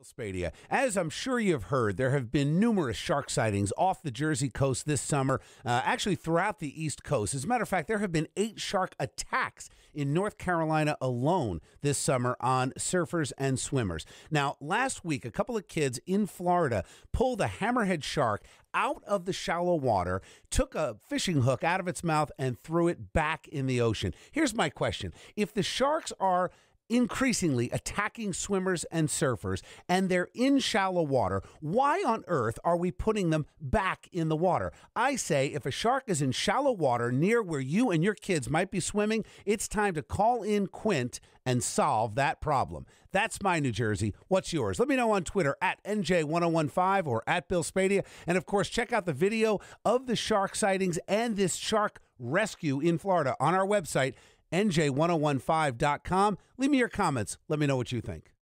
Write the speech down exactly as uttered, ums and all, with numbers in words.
Spadia. As I'm sure you've heard, there have been numerous shark sightings off the Jersey coast this summer, uh, actually throughout the East Coast. As a matter of fact, there have been eight shark attacks in North Carolina alone this summer on surfers and swimmers. Now, last week, a couple of kids in Florida pulled a hammerhead shark out of the shallow water, took a fishing hook out of its mouth, and threw it back in the ocean. Here's my question. If the sharks are increasingly attacking swimmers and surfers, and they're in shallow water, why on earth are we putting them back in the water? I say if a shark is in shallow water near where you and your kids might be swimming, it's time to call in Quint and solve that problem. That's my New Jersey. What's yours? Let me know on Twitter at N J one oh one five or at Bill Spadia. And of course, check out the video of the shark sightings and this shark rescue in Florida on our website, N J ten fifteen dot com. Leave me your comments. Let me know what you think.